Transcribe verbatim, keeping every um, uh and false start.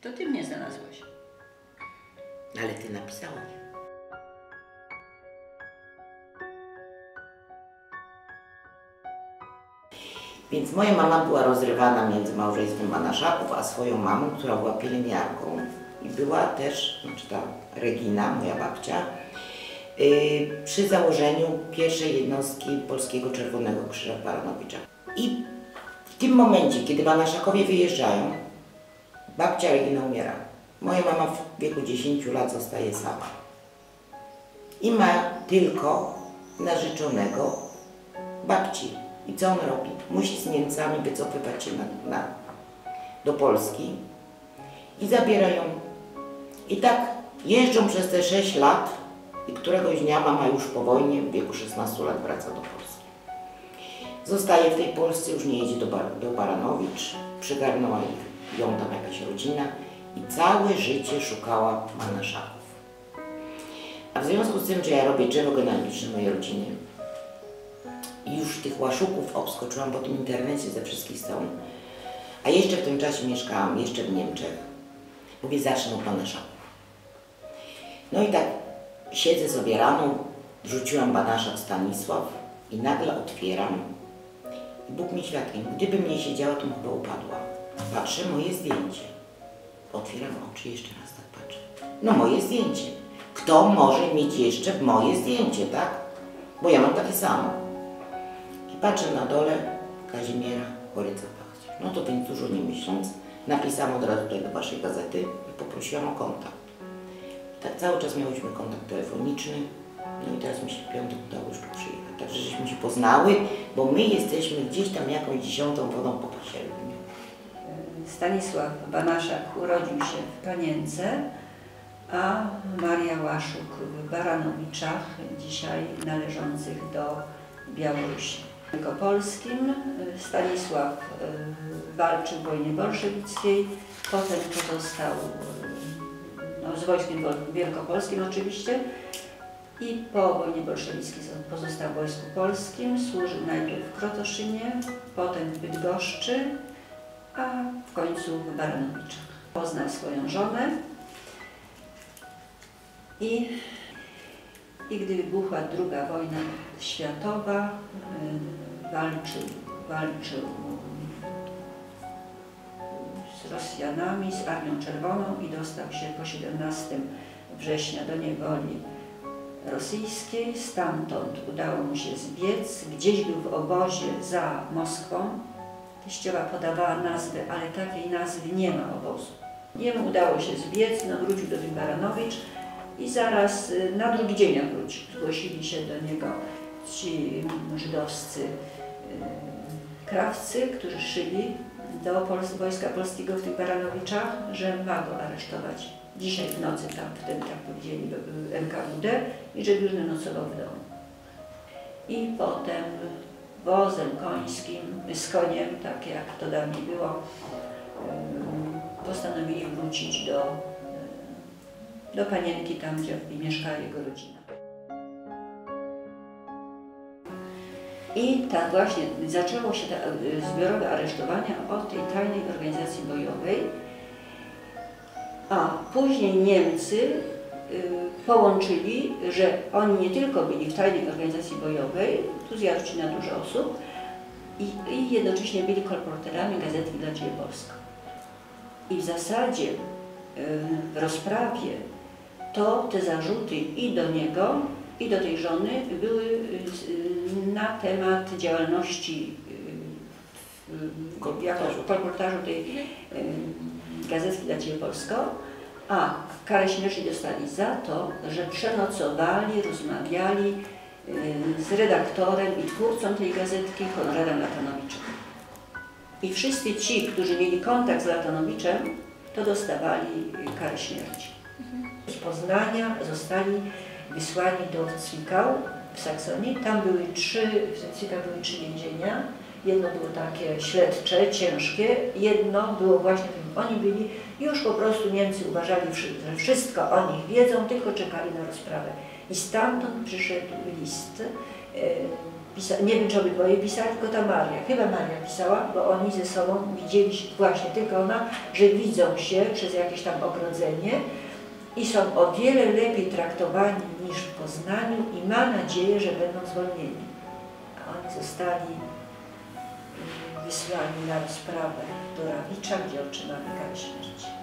To ty mnie znalazłaś. Ale ty napisałaś. Więc moja mama była rozrywana między małżeństwem Banaszaków a swoją mamą, która była pielęgniarką. I była też, znaczy ta Regina, moja babcia, yy, przy założeniu pierwszej jednostki Polskiego Czerwonego Krzyża w Baranowiczach. I w tym momencie, kiedy Banaszakowie wyjeżdżają, babcia Regina umiera. Moja mama w wieku dziesięciu lat zostaje sama. I ma tylko narzeczonego babci. I co on robi? Musi z Niemcami wycofywać się na, na, do Polski i zabiera ją. I tak jeżdżą przez te sześć lat i któregoś dnia mama już po wojnie w wieku szesnastu lat wraca do Polski. Zostaje w tej Polsce, już nie jedzie do, Bar do Baranowicz, przygarnęła ich, ją tam jakaś rodzina i całe życie szukała Banaszaków. A w związku z tym, że ja robię drzewo genealogiczne mojej rodziny, i już tych łaszuków obskoczyłam po tym internecie ze wszystkich stron, a jeszcze w tym czasie mieszkałam jeszcze w Niemczech. Mówię, zacznę od Banaszaków. No i tak siedzę sobie rano, wrzuciłam Banaszak Stanisław i nagle otwieram i Bóg mi świadkiem, gdybym nie siedziała, to bym chyba upadła. Patrzę, moje zdjęcie. Otwieram oczy, jeszcze raz tak patrzę. No moje zdjęcie. Kto może mieć jeszcze moje zdjęcie, tak? Bo ja mam takie samo. Patrzę na dole Kazimiera Horyca-Pachciak. No to więc dużo nie myśląc, napisałam od razu tutaj do waszej gazety i poprosiłam o kontakt. Tak cały czas miałyśmy kontakt telefoniczny, no i teraz mi się w piątek udało już tu przyjechać. Także żeśmy się poznały, bo my jesteśmy gdzieś tam jakąś dziesiątą wodą po Pasierbniu. Stanisław Banaszak urodził się w Panience, a Maria Łaszuk w Baranowiczach, dzisiaj należących do Białorusi. W Wielkopolskim Stanisław walczył w wojnie bolszewickiej, potem pozostał no, z wojskiem wielkopolskim oczywiście i po wojnie bolszewickiej pozostał w Wojsku Polskim, służył najpierw w Krotoszynie, potem w Bydgoszczy, a w końcu w Baranowiczach. Poznał swoją żonę i I gdy wybuchła druga wojna światowa, walczył, walczył z Rosjanami, z Armią Czerwoną i dostał się po siedemnastego września do niewoli rosyjskiej. Stamtąd udało mu się zbiec, gdzieś był w obozie za Moskwą. Teściowa podawała nazwy, ale takiej nazwy nie ma obozu. Jemu udało się zbiec, no wrócił do tych Baranowicz. I zaraz na drugi dzień jak wrócił, zgłosili się do niego ci żydowscy krawcy, którzy szyli do Pols Wojska Polskiego w tych Baranowiczach, że ma go aresztować dzisiaj w nocy, tam wtedy tak powiedzieli N K W D i że już nocował w domu. I potem wozem końskim, z koniem, tak jak to dawniej było, postanowili wrócić do do Panienki, tam gdzie mieszkała jego rodzina. I tak właśnie zaczęło się te zbiorowe aresztowania od tej tajnej organizacji bojowej, a później Niemcy y, połączyli, że oni nie tylko byli w tajnej organizacji bojowej, tu zjadł na dużo osób, i, i jednocześnie byli kolporterami Gazetki dla Ciebie Polska. I w zasadzie y, w rozprawie to te zarzuty i do niego, i do tej żony były na temat działalności jako kolportażu tej Gazetki dla Ciebie Polsko, a karę śmierci dostali za to, że przenocowali, rozmawiali z redaktorem i twórcą tej gazetki, Konradem Latanowiczem. I wszyscy ci, którzy mieli kontakt z Latanowiczem, to dostawali karę śmierci. Z Poznania zostali wysłani do Zwickau w Saksonii. Tam były trzy, w Zwickau były trzy więzienia. Jedno było takie śledcze, ciężkie, jedno było właśnie, oni byli, już po prostu Niemcy uważali, że wszystko o nich wiedzą, tylko czekali na rozprawę. I stamtąd przyszedł list pisa, nie wiem czy obydwoje pisali, tylko ta Maria, chyba Maria pisała, bo oni ze sobą widzieli się, właśnie tylko ona, że widzą się przez jakieś tam ogrodzenie i są o wiele lepiej traktowani niż w Poznaniu i ma nadzieję, że będą zwolnieni. A oni zostali wysłani na rozprawę do Rawicza, gdzie otrzymali karę śmierci.